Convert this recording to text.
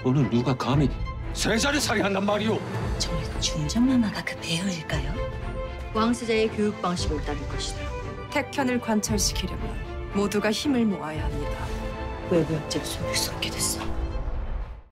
오늘 누가 감히 세자를 살해한단 말이오? 정말 중전마마가 그 배우일까요? 왕세자의 교육 방식을 따를 것이다. 택현을 관철시키려면 모두가 힘을 모아야 합니다. 외부역죄로 소를 쏟게 됐어.